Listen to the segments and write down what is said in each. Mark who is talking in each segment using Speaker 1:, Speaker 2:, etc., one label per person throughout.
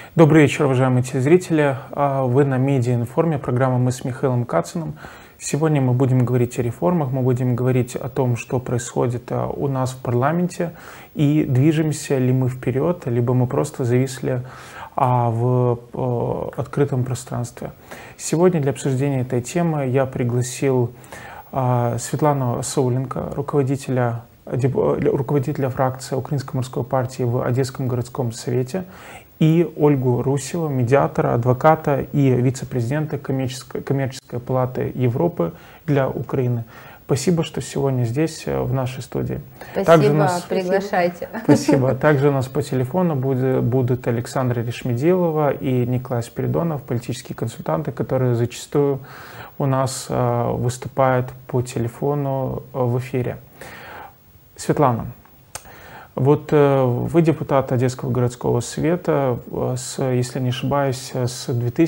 Speaker 1: Добрый вечер, уважаемые телезрители. Вы на Медиаинформе, программа «Мы с Михаилом Кациным». Сегодня мы будем говорить о реформах, мы будем говорить о том, что происходит у нас в парламенте, и движемся ли мы вперед, либо мы просто зависли в открытом пространстве. Сегодня для обсуждения этой темы я пригласил Светлану Сауленко, руководителя фракции Украинской морской партии в Одесском городском совете, и Ольгу Русеву, медиатора, адвоката и вице-президента коммерческой палаты Европы для Украины. Спасибо, что сегодня здесь, в нашей студии.
Speaker 2: Спасибо, приглашайте.
Speaker 1: Спасибо. Также у нас по телефону будут Александра Решмедилова и Николай Спиридонов, политические консультанты, которые зачастую у нас выступают по телефону в эфире. Светлана, вот вы депутат Одесского городского совета, если не ошибаюсь, с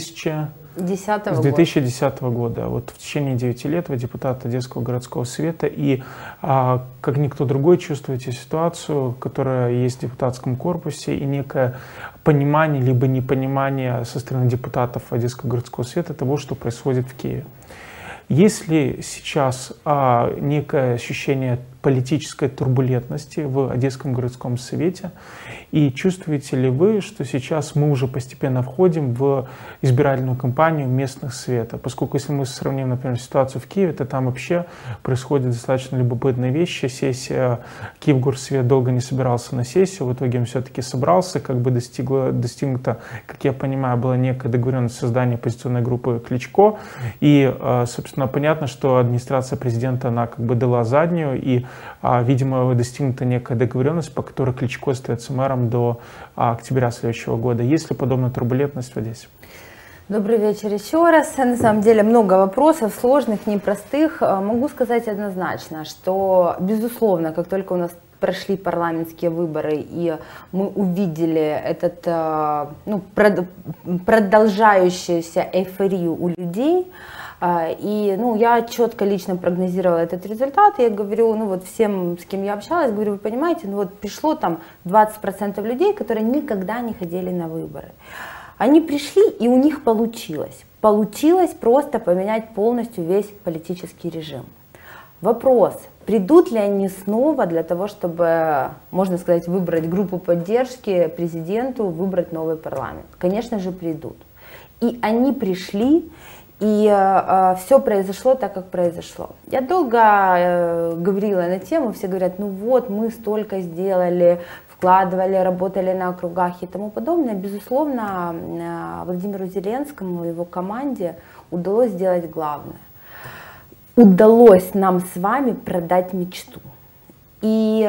Speaker 1: 2010 года. Вот в течение 9 лет вы депутат Одесского городского совета, и как никто другой чувствуете ситуацию, которая есть в депутатском корпусе, и некое понимание либо непонимание со стороны депутатов Одесского городского совета того, что происходит в Киеве. Есть ли сейчас некое ощущение политической турбулентности в Одесском городском совете? И чувствуете ли вы, что сейчас мы уже постепенно входим в избирательную кампанию местных советов? Поскольку если мы сравним, например, ситуацию в Киеве, то там вообще происходят достаточно любопытные вещи. Киевгорсовет долго не собирался на сессию, в итоге он все-таки собрался, как бы достигнуто, как я понимаю, была некая договоренность создания оппозиционной группы Кличко. И, собственно, понятно, что администрация президента, она как бы дала заднюю, и, видимо, достигнута некая договоренность, по которой Кличко остается мэром до октября следующего года. Есть ли подобная турбулентность в Одессе?
Speaker 2: Добрый вечер еще раз. На самом деле много вопросов, сложных, непростых. Могу сказать однозначно, что, безусловно, как только у нас прошли парламентские выборы, и мы увидели этот, продолжающуюся эйфорию у людей, и я четко лично прогнозировала этот результат, и я говорю, всем, с кем я общалась, говорю, вы понимаете, пришло там 20% людей, которые никогда не ходили на выборы. Они пришли, и у них получилось. Получилось просто поменять полностью весь политический режим. Вопрос, придут ли они снова для того, чтобы, можно сказать, выбрать группу поддержки президенту, выбрать новый парламент? Конечно же, придут. И они пришли, и все произошло так, как произошло. Я долго говорила на тему, все говорят, мы столько сделали, вкладывали, работали на округах и тому подобное. Безусловно, Владимиру Зеленскому и его команде удалось сделать главное. Удалось нам с вами продать мечту. И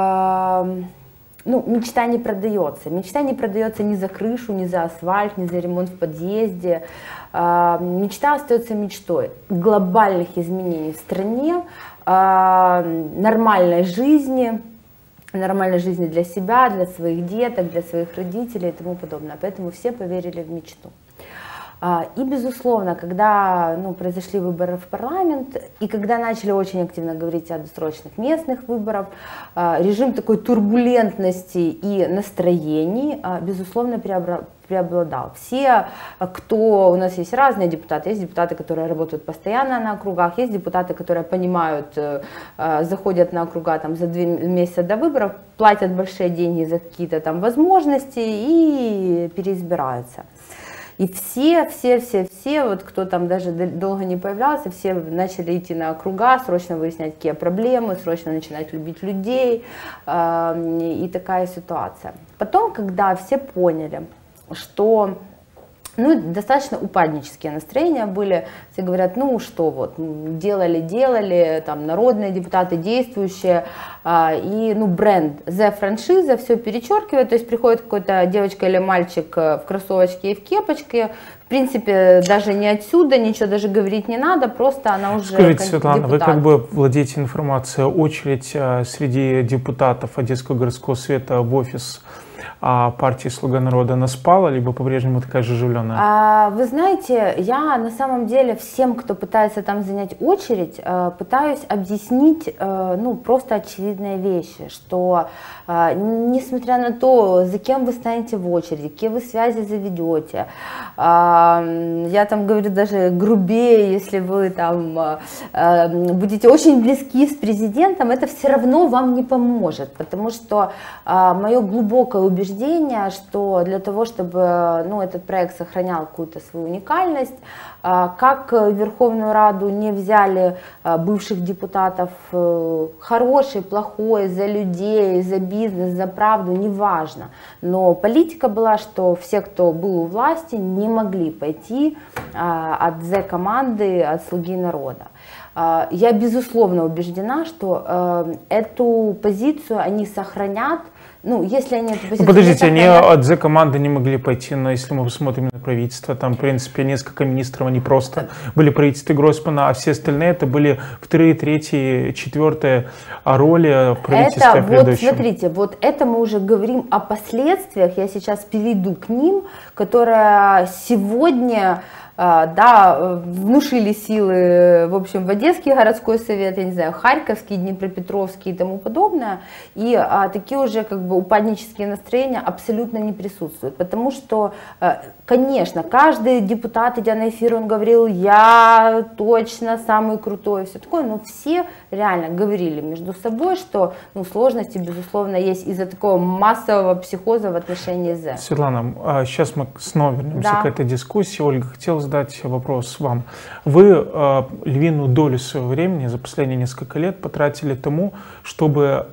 Speaker 2: мечта не продается. Мечта не продается ни за крышу, ни за асфальт, ни за ремонт в подъезде. Мечта остается мечтой. Глобальных изменений в стране, нормальной жизни для себя, для своих деток, для своих родителей и тому подобное. Поэтому все поверили в мечту. И, безусловно, когда произошли выборы в парламент, и когда начали очень активно говорить о досрочных местных выборах, режим такой турбулентности и настроений, безусловно, преобладал. Все, у нас есть разные депутаты, есть депутаты, которые работают постоянно на округах, есть депутаты, которые понимают, заходят на округа за 2 месяца до выборов, платят большие деньги за какие-то там возможности и переизбираются. И все, кто там даже долго не появлялся, все начали идти на округа, срочно выяснять, какие проблемы, срочно начинать любить людей, и такая ситуация. Потом, когда все поняли, что достаточно упаднические настроения были, все говорят, делали, там народные депутаты, действующие, и бренд, франшиза, все перечеркивает, то есть приходит какая-то девочка или мальчик в кроссовочке и в кепочке, в принципе, даже не отсюда, ничего даже говорить не надо, просто она уже
Speaker 1: Скажите, Светлана, депутат. Вы как бы владеете информацией, очередь среди депутатов Одесского городского совета в офис партии «Слуга народа», она спала, либо по-прежнему такая же оживленная?
Speaker 2: Вы знаете, я на самом деле всем, кто пытается там занять очередь, пытаюсь объяснить, ну, просто очевидные вещи, что несмотря на то, за кем вы станете в очереди, какие вы связи заведете, я там говорю даже грубее, если вы там будете очень близки с президентом, это все равно вам не поможет, потому что мое глубокое убеждение, что для того, чтобы, ну, этот проект сохранял какую-то свою уникальность, как в Верховную Раду не взяли бывших депутатов, хороший, плохой, за людей, за бизнес, за правду, неважно. Но политика была, что все, кто был у власти, не могли пойти от Зе-команды, от «Слуги народа». Я безусловно убеждена, что эту позицию они сохранят. Ну, если они эту позицию
Speaker 1: подождите, они от Зе-команды не могли пойти, но если мы посмотрим на правительство, там, в принципе, несколько министров, они просто были правительстве Гройсмана, а все остальные это были вторые, третьи, четвертые роли в правительстве предыдущем.
Speaker 2: Вот смотрите, вот это мы уже говорим о последствиях, я сейчас перейду к ним, которые сегодня... Да, внушили силы, в общем, в Одесский городской совет, я не знаю, Харьковский, Днепропетровский и тому подобное, и такие уже как бы упаднические настроения абсолютно не присутствуют, потому что, конечно, каждый депутат, идя на эфир, он говорил, я точно самый крутой, все такое, но все реально говорили между собой, что, ну, сложности, безусловно, есть из-за такого массового психоза в отношении Зе.
Speaker 1: Светлана, сейчас мы снова вернемся к этой дискуссии. Ольга, хотела задать вопрос вам. Вы львиную долю своего времени за последние несколько лет потратили тому, чтобы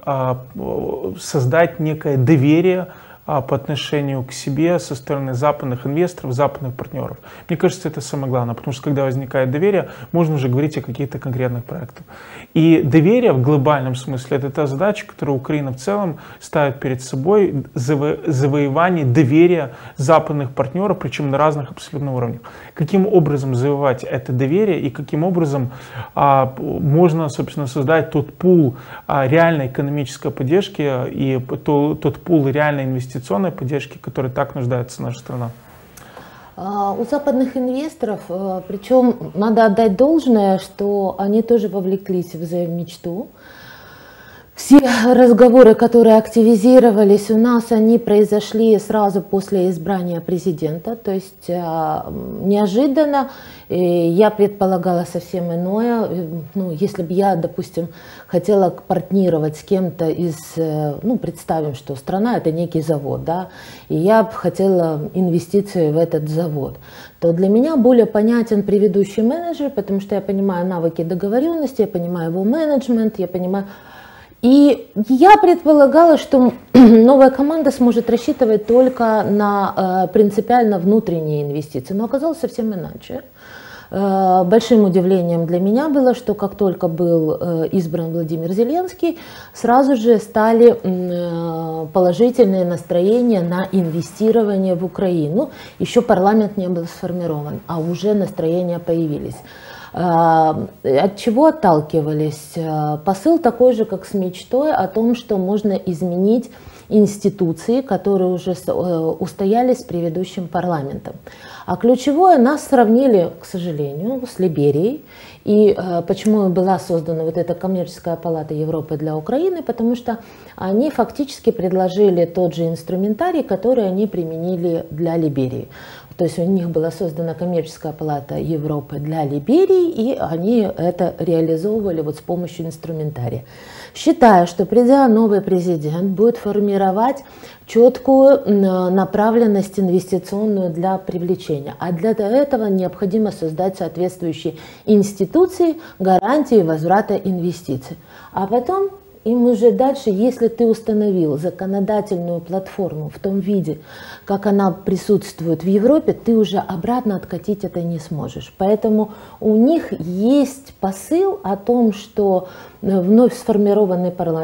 Speaker 1: создать некое доверие по отношению к себе со стороны западных инвесторов, западных партнеров. Мне кажется, это самое главное, потому что когда возникает доверие, можно уже говорить о каких-то конкретных проектах. И доверие в глобальном смысле — это та задача, которую Украина в целом ставит перед собой, завоевание доверия западных партнеров, причем на разных абсолютно уровнях. Каким образом завоевать это доверие и каким образом можно, собственно, создать тот пул реальной экономической поддержки и тот пул реальной инвестиционной поддержки, которой так нуждается наша страна?
Speaker 3: У западных инвесторов, причем надо отдать должное, что они тоже вовлеклись в мечту. Все разговоры, которые активизировались у нас, они произошли сразу после избрания президента, то есть неожиданно. Я предполагала совсем иное. Ну, если бы я, допустим, хотела партнировать с кем-то из, ну, представим, что страна — это некий завод, да, и я бы хотела инвестиции в этот завод, то для меня более понятен предыдущий менеджер, потому что я понимаю навыки договоренности, я понимаю его менеджмент, я понимаю... И я предполагала, что новая команда сможет рассчитывать только на принципиально внутренние инвестиции, но оказалось совсем иначе. Большим удивлением для меня было, что как только был избран Владимир Зеленский, сразу же стали положительные настроения на инвестирование в Украину. Еще парламент не был сформирован, а уже настроения появились. От чего отталкивались? Посыл такой же, как с мечтой, о том, что можно изменить институции, которые уже устоялись с предыдущим парламентом. А ключевое, нас сравнили, к сожалению, с Либерией. И почему была создана вот эта коммерческая палата Европы для Украины? Потому что они фактически предложили тот же инструментарий, который они применили для Либерии. То есть у них была создана коммерческая палата Европы для Либерии, и они это реализовывали вот с помощью инструментария. Считаю, что придя новый президент, будет формировать четкую направленность инвестиционную для привлечения. А для этого необходимо создать соответствующие институции, гарантии возврата инвестиций. А потом им уже дальше, если ты установил законодательную платформу в том виде, как она присутствует в Европе, ты уже обратно откатить это не сможешь. Поэтому у них есть посыл о том, что вновь сформированный парламент,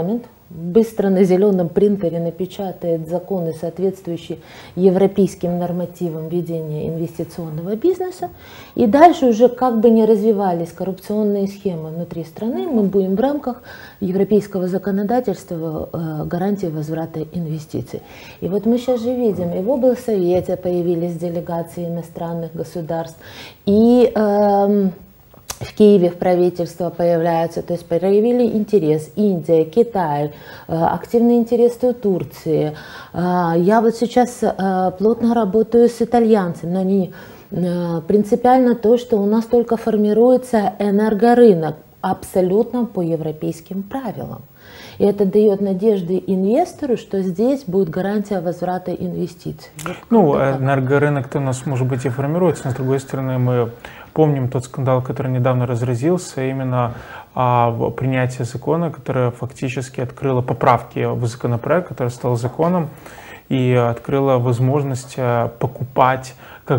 Speaker 3: быстро на зеленом принтере напечатает законы, соответствующие европейским нормативам ведения инвестиционного бизнеса, и дальше уже как бы не развивались коррупционные схемы внутри страны, мы будем в рамках европейского законодательства гарантии возврата инвестиций. И вот мы сейчас же видим, и в облсовете появились делегации иностранных государств, и в Киеве в правительство появляются, то есть проявили интерес Индия, Китай, активный интерес у Турции. Я вот сейчас плотно работаю с итальянцами, но они принципиально то, что у нас только формируется энергорынок абсолютно по европейским правилам. И это дает надежды инвестору, что здесь будет гарантия возврата инвестиций.
Speaker 1: Ну, энергорынок-то у нас, может быть, и формируется, но с другой стороны мы помним тот скандал, который недавно разразился, именно принятие закона, которое фактически открыло поправки в законопроект, который стал законом, и открыла возможность покупать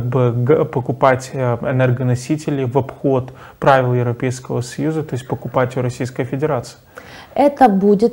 Speaker 1: энергоносители в обход правил Европейского Союза, то есть покупать у Российской Федерации.
Speaker 3: Это будет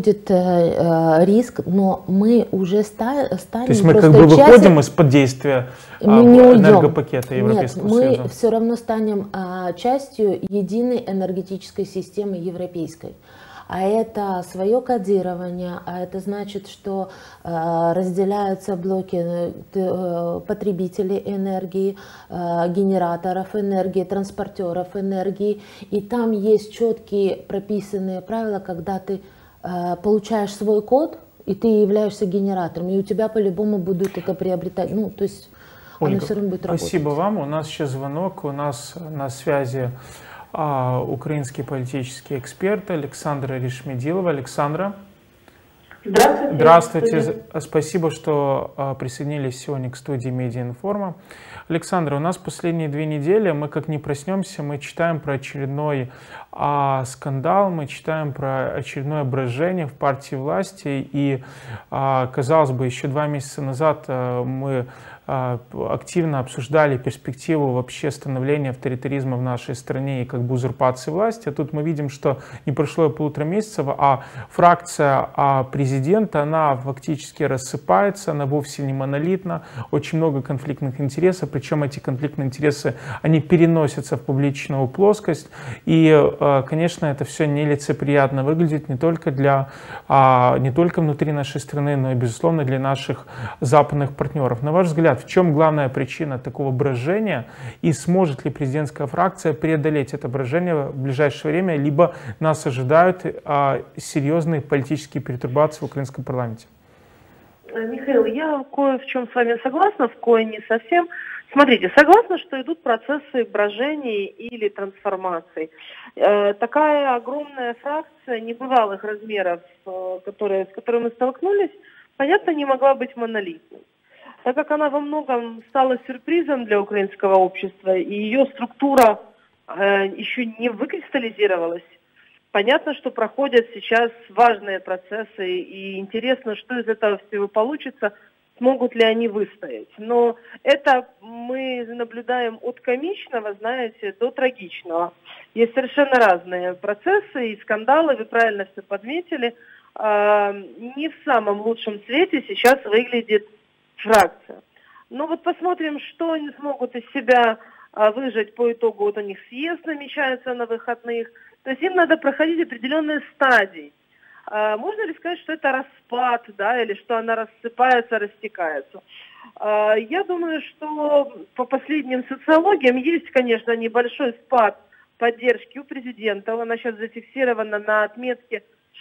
Speaker 3: риск, но мы уже станем. То
Speaker 1: есть мы как бы выходим из-под действия энергопакета Европейского Союза.
Speaker 3: Нет, мы все равно станем частью единой энергетической системы европейской. А это свое кодирование, а это значит, что разделяются блоки потребителей энергии, генераторов энергии, транспортеров энергии. И там есть четкие прописанные правила, когда ты получаешь свой код, и ты являешься генератором, и у тебя по-любому будут это приобретать. Ну, то есть
Speaker 1: Ольга,
Speaker 3: все равно будет работать.
Speaker 1: Спасибо вам. У нас сейчас звонок, у нас на связи украинский политический эксперт Александра Ришмедилова. Александра.
Speaker 4: Здравствуйте.
Speaker 1: Здравствуйте. Спасибо, что присоединились сегодня к студии Медиаинформа. Александра, у нас последние 2 недели, мы как не проснемся, мы читаем про очередной скандал, мы читаем про очередное брожение в партии власти. И, казалось бы, еще 2 месяца назад мы активно обсуждали перспективу вообще становления авторитаризма в нашей стране и как бы узурпации власти. А тут мы видим, что не прошло и 1,5 месяца, а фракция президента, она фактически рассыпается, она вовсе не монолитна, очень много конфликтных интересов, причем эти конфликтные интересы, они переносятся в публичную плоскость. И, конечно, это все нелицеприятно выглядит не только внутри нашей страны, но и, безусловно, для наших западных партнеров. На ваш взгляд, в чем главная причина такого брожения и сможет ли президентская фракция преодолеть это брожение в ближайшее время, либо нас ожидают серьезные политические перетрубации в украинском парламенте?
Speaker 4: Михаил, я кое в чем с вами согласна, в кое не совсем. Смотрите, согласна, что идут процессы брожений или трансформаций. Такая огромная фракция небывалых размеров, с которой мы столкнулись, понятно, не могла быть монолитной. Так как она во многом стала сюрпризом для украинского общества, и ее структура еще не выкристаллизировалась, понятно, что проходят сейчас важные процессы, и интересно, что из этого всего получится, смогут ли они выстоять. Но это мы наблюдаем от комичного, знаете, до трагичного. Есть совершенно разные процессы и скандалы, вы правильно все подметили. Не в самом лучшем свете сейчас выглядит фракция. Но вот посмотрим, что они смогут из себя выжать по итогу. Вот у них съезд намечается на выходных. То есть им надо проходить определенные стадии. Можно ли сказать, что это распад, да, или что она рассыпается, растекается? Я думаю, что по последним социологиям есть, конечно, небольшой спад поддержки у президента. Она сейчас зафиксирована на отметке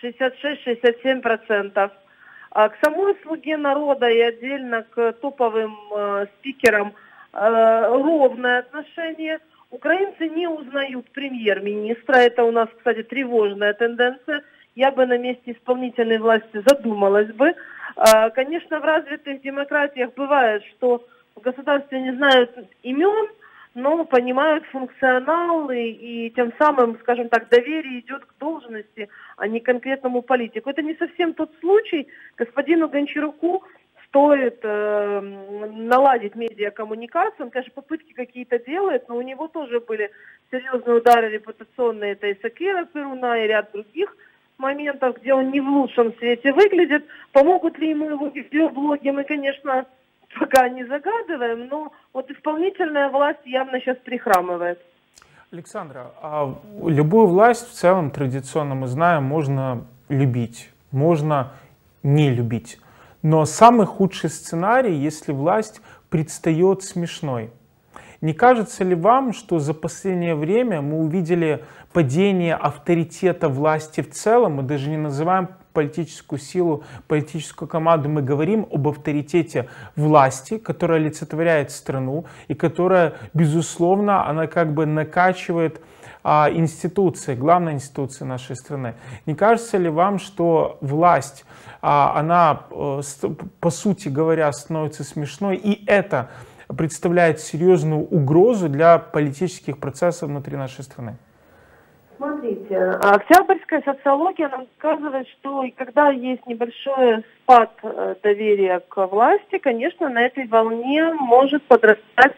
Speaker 4: 66-67%. К самой «Слуге народа» и отдельно к топовым спикерам ровное отношение. Украинцы не узнают премьер-министра. Это у нас, кстати, тревожная тенденция. Я бы на месте исполнительной власти задумалась бы. Конечно, в развитых демократиях бывает, что в государстве не знают имен, но понимают функционал и тем самым, скажем так, доверие идет к должности, а не к конкретному политику. Это не совсем тот случай. Господину Гончаруку стоит наладить медиакоммуникацию. Он, конечно, попытки какие-то делает, но у него тоже были серьезные удары репутационные. Это и Сакира Перуна, и ряд других моментов, где он не в лучшем свете выглядит. Помогут ли ему его видеоблоги, мы, конечно, пока не загадываем, но вот исполнительная власть явно сейчас прихрамывает.
Speaker 1: Александра, а любую власть в целом традиционно, мы знаем, можно любить, можно не любить. Но самый худший сценарий, если власть предстает смешной. Не кажется ли вам, что за последнее время мы увидели падение авторитета власти в целом? Мы даже не называем политическую силу, политическую команду, мы говорим об авторитете власти, которая олицетворяет страну и которая, безусловно, она как бы накачивает институции, главные институции нашей страны. Не кажется ли вам, что власть, она, по сути говоря, становится смешной, и это представляет серьезную угрозу для политических процессов внутри нашей страны?
Speaker 4: Смотрите, октябрьская социология нам показывает, что когда есть небольшой спад доверия к власти, конечно, на этой волне может подрастать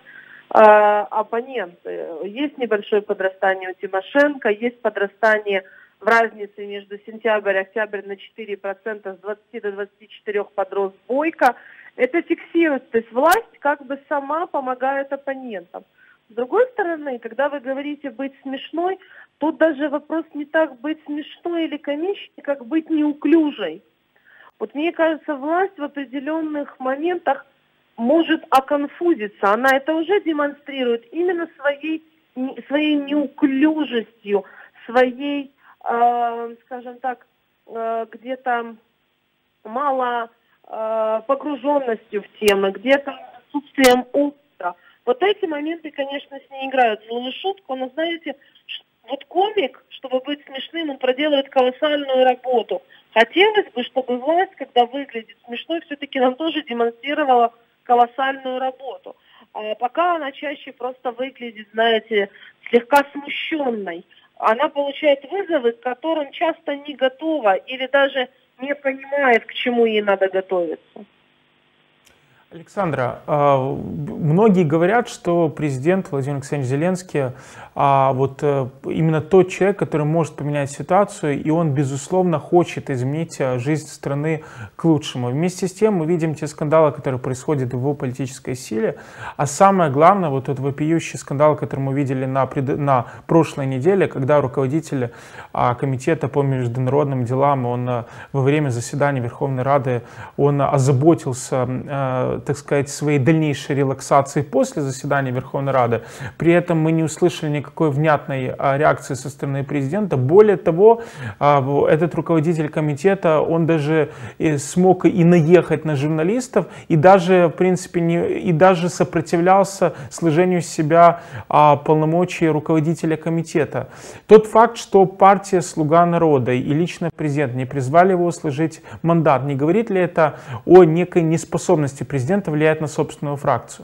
Speaker 4: оппоненты. Есть небольшое подрастание у Тимошенко, есть подрастание в разнице между сентябрь и октябрь на 4%, с 20 до 24 подрос Бойко. Это фиксирует, то есть власть как бы сама помогает оппонентам. С другой стороны, когда вы говорите быть смешной, тут даже вопрос не так быть смешной или комичной, как быть неуклюжей. Вот мне кажется, власть в определенных моментах может оконфузиться. Она это уже демонстрирует именно своей неуклюжестью, своей, скажем так, где-то мало погруженностью в темы, где-то отсутствием опыта. Вот эти моменты, конечно, с ней играют злую шутку, но знаете, вот комик, чтобы быть смешным, он проделывает колоссальную работу. Хотелось бы, чтобы власть, когда выглядит смешной, все-таки нам тоже демонстрировала колоссальную работу. А пока она чаще просто выглядит, знаете, слегка смущенной. Она получает вызовы, к которым часто не готова или даже не понимает, к чему ей надо готовиться.
Speaker 1: Александра, многие говорят, что президент Владимир Александрович Зеленский вот именно тот человек, который может поменять ситуацию, и он, безусловно, хочет изменить жизнь страны к лучшему. Вместе с тем мы видим те скандалы, которые происходят в его политической силе, а самое главное, вот тот вопиющий скандал, который мы видели на прошлой неделе, когда руководитель комитета по международным делам, он во время заседания Верховной Рады, он озаботился, так сказать, своей дальнейшей релаксации после заседания Верховной Рады. При этом мы не услышали никакой внятной реакции со стороны президента. Более того, этот руководитель комитета, он даже смог и наехать на журналистов, и даже, в принципе, и даже сопротивлялся сложению с себя полномочий руководителя комитета. Тот факт, что партия «Слуга народа» и лично президент не призвали его сложить мандат, не говорит ли это о некой неспособности президента влияет на собственную фракцию?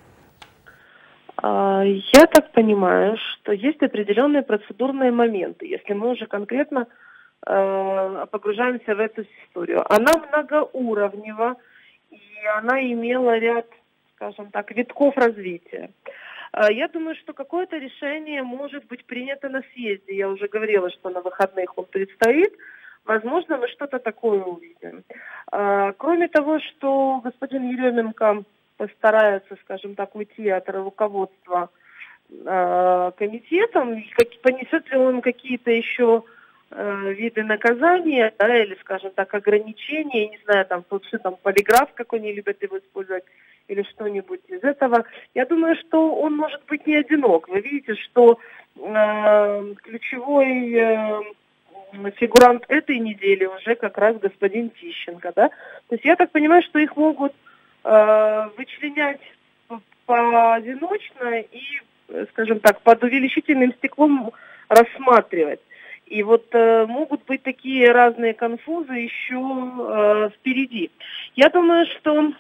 Speaker 4: Я так понимаю, что есть определенные процедурные моменты, если мы уже конкретно погружаемся в эту историю. Она многоуровнева, и она имела ряд, скажем так, витков развития. Я думаю, что какое-то решение может быть принято на съезде. Я уже говорила, что на выходных он предстоит. Возможно, мы что-то такое увидим. Кроме того, что господин Еременко постарается, скажем так, уйти от руководства комитетом, понесет ли он какие-то еще виды наказания, да, или, скажем так, ограничения, не знаю, там, полиграф, как они любят его использовать, или что-нибудь из этого. Я думаю, что он может быть не одинок. Вы видите, что ключевой фигурант этой недели уже как раз господин Тищенко, да. То есть я так понимаю, что их могут вычленять поодиночно и, скажем так, под увеличительным стеклом рассматривать. И вот могут быть такие разные конфузы еще впереди. Я думаю, что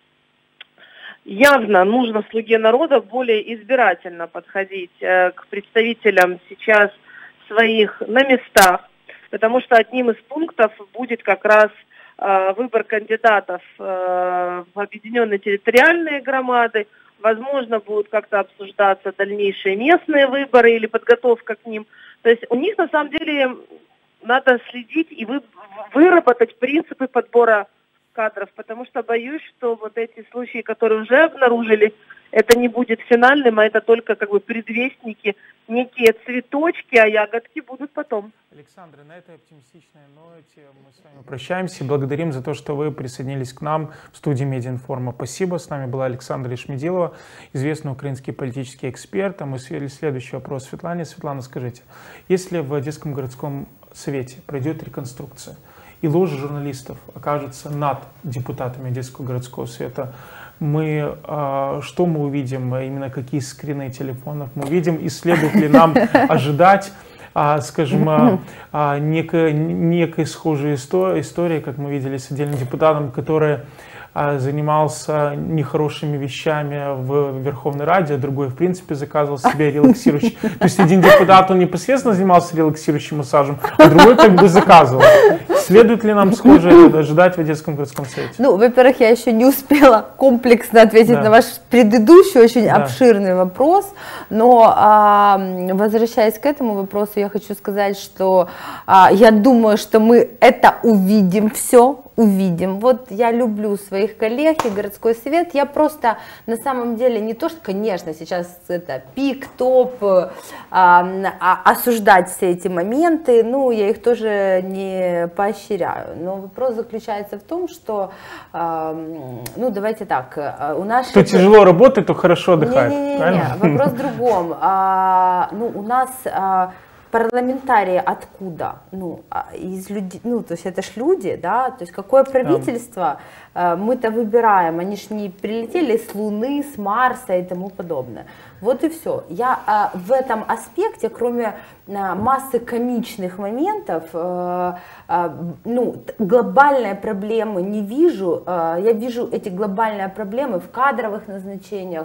Speaker 4: явно нужно «Слуге народа» более избирательно подходить к представителям сейчас своих на местах, потому что одним из пунктов будет как раз выбор кандидатов в объединенные территориальные громады. Возможно, будут как-то обсуждаться дальнейшие местные выборы или подготовка к ним. То есть у них на самом деле надо следить и выработать принципы подбора кадров, потому что боюсь, что вот эти случаи, которые уже обнаружились, это не будет финальным, а это только как бы предвестники, некие цветочки, а ягодки будут потом.
Speaker 1: Александра, на этой оптимистичной ноте мы с вами прощаемся. Благодарим за то, что вы присоединились к нам в студии Медиаинформа. Спасибо. С нами была Александра Ишмедилова, известный украинский политический эксперт. А мы свели следующий вопрос Светлане. Светлана, скажите, если в Одесском городском совете пройдет реконструкция, и ложа журналистов окажется над депутатами Одесского городского совета, что мы увидим, именно какие скрины телефонов мы увидим, и следует ли нам ожидать, скажем, некой схожей истории, как мы видели с отдельным депутатом, который занимался нехорошими вещами в Верховной Раде, а другой, в принципе, заказывал себе релаксирующий. То есть один депутат, он непосредственно занимался релаксирующим массажем, а другой как бы заказывал. Следует ли нам схоже ожидать в Одесском городском совете?
Speaker 2: Ну, во-первых, я еще не успела комплексно ответить на ваш предыдущий очень обширный вопрос, но возвращаясь к этому вопросу, я хочу сказать, что я думаю, что мы это увидим все. Увидим. Вот я люблю своих коллег и городской совет. Я просто на самом деле не то, что, конечно, сейчас это пик, топ, осуждать все эти моменты, ну, я их тоже не поощряю. Но вопрос заключается в том, что, ну, давайте так, у нас...
Speaker 1: Кто тяжело работает, то хорошо отдыхает.
Speaker 2: Не, вопрос в другом. Ну, у нас... Парламентарии откуда? Ну, из людей, ну, то есть это ж люди, да, то есть какое правительство мы-то выбираем, они ж не прилетели с Луны, с Марса и тому подобное. Вот и все. Я в этом аспекте, кроме массы комичных моментов, ну, глобальной проблемы не вижу. Я вижу эти глобальные проблемы в кадровых назначениях,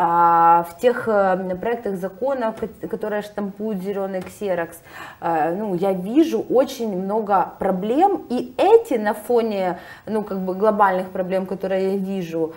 Speaker 2: в тех проектах законов, которые штампуют зеленый ксерокс. Ну, я вижу очень много проблем, и эти на фоне, ну, как бы глобальных проблем, которые я вижу,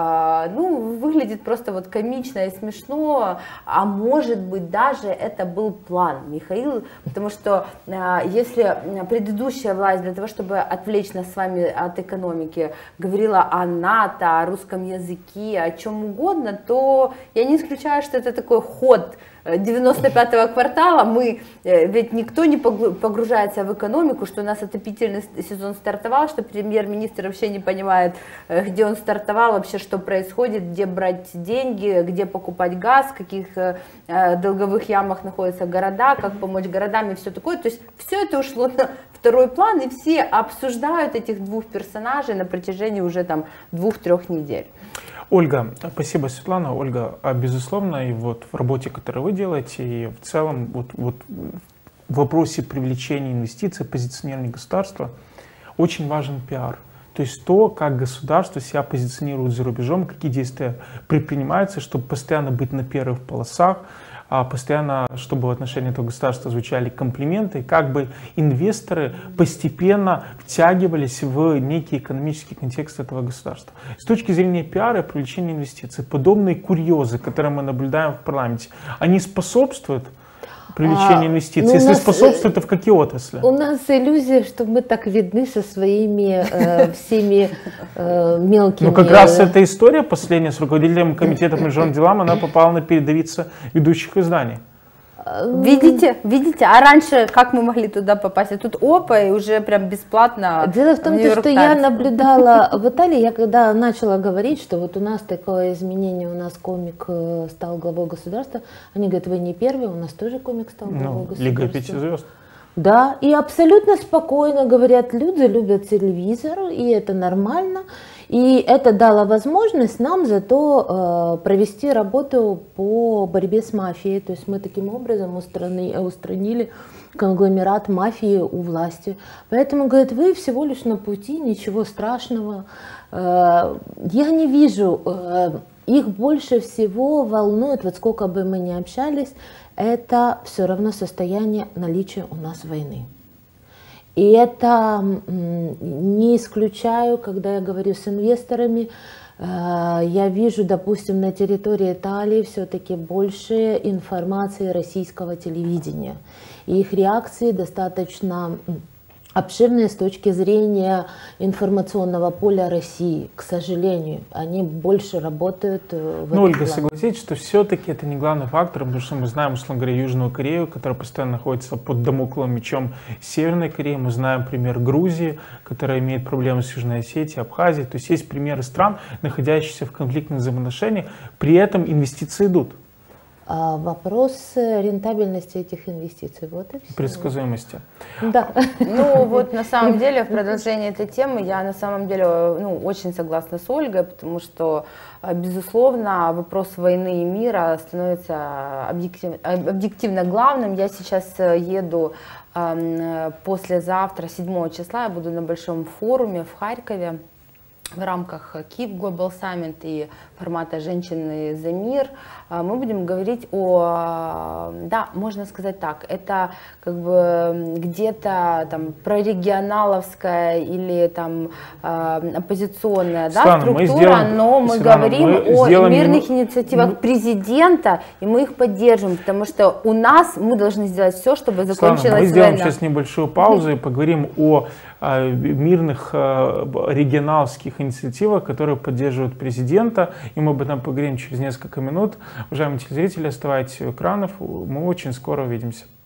Speaker 2: ну, выглядит просто вот комично и смешно. А может быть даже это был план, Михаил, потому что если предыдущая власть для того, чтобы отвлечь нас с вами от экономики, говорила о НАТО, о русском языке, о чем угодно, то я не исключаю, что это такой ход 95-го квартала. Мы, ведь никто не погружается в экономику, что у нас отопительный сезон стартовал, что премьер-министр вообще не понимает, где он стартовал, вообще что происходит, где брать деньги, где покупать газ, в каких долговых ямах находятся города, как помочь городам и все такое. То есть все это ушло на второй план, и все обсуждают этих двух персонажей на протяжении уже там 2-3 недель.
Speaker 1: Ольга, спасибо, Светлана. Ольга, безусловно, и вот в работе, которую вы делаете, и в целом вот в вопросе привлечения инвестиций, позиционирования государства очень важен пиар. То есть то, как государство себя позиционирует за рубежом, какие действия предпринимаются, чтобы постоянно быть на первых полосах, постоянно, чтобы в отношении этого государства звучали комплименты, как бы инвесторы постепенно втягивались в некий экономический контекст этого государства. С точки зрения пиара и привлечения инвестиций, подобные курьезы, которые мы наблюдаем в парламенте, они способствуют привлечению инвестиций? Если способствует, то в какие отрасли?
Speaker 3: У нас иллюзия, что мы так видны со своими всеми мелкими...
Speaker 1: Ну, как раз эта история последняя с руководителем комитета по международным делам, она попала на передовицы ведущих изданий.
Speaker 2: Видите, а раньше как мы могли туда попасть? А тут опа, и уже прям бесплатно.
Speaker 3: Дело в том, что я наблюдала в Италии, я когда начала говорить, что вот у нас такое изменение, у нас комик стал главой государства, они говорят, вы не первый, у нас тоже комик стал главой государства.
Speaker 1: Лига 5 звезд.
Speaker 3: Да, и абсолютно спокойно говорят, люди любят телевизор, и это нормально. И это дало возможность нам зато провести работу по борьбе с мафией. То есть мы таким образом устранили конгломерат мафии у власти. Поэтому, говорят, вы всего лишь на пути, ничего страшного. Я не вижу, их больше всего волнует, вот сколько бы мы ни общались, это все равно состояние наличия у нас войны. И это не исключаю, когда я говорю с инвесторами, Я вижу, допустим, на территории Италии все-таки больше информации российского телевидения. И их реакции достаточно обширные с точки зрения информационного поля России. К сожалению, они больше работают в этом
Speaker 1: Ольга,
Speaker 3: плане.
Speaker 1: согласитесь, что все-таки это не главный фактор, потому что мы знаем, условно говоря, Южную Корею, которая постоянно находится под дамокловым мечом Северной Кореи. Мы знаем пример Грузии, которая имеет проблемы с Южной Осетией, Абхазией. То есть есть примеры стран, находящихся в конфликтных взаимоотношениях, при этом инвестиции идут.
Speaker 3: Вопрос рентабельности этих инвестиций. Вот и все.
Speaker 1: Предсказуемости.
Speaker 3: Да.
Speaker 2: Ну вот на самом деле в продолжении этой темы я на самом деле очень согласна с Ольгой, потому что безусловно вопрос войны и мира становится объективно главным. Я сейчас еду послезавтра, 7 числа, я буду на большом форуме в Харькове в рамках Kyiv Global Summit и формата «Женщины за мир». Мы будем говорить да, можно сказать так, это как бы где-то там прорегионаловская или там оппозиционная, да, структура, но мы говорим о мирных инициативах президента, и мы их поддержим, потому что мы должны сделать все, чтобы закончилась война.
Speaker 1: Мы сделаем сейчас небольшую паузу и поговорим о мирных регионалских инициативах, которые поддерживают президента, и мы об этом поговорим через несколько минут. Уважаемые телезрители, оставайтесь у экранов, мы очень скоро увидимся.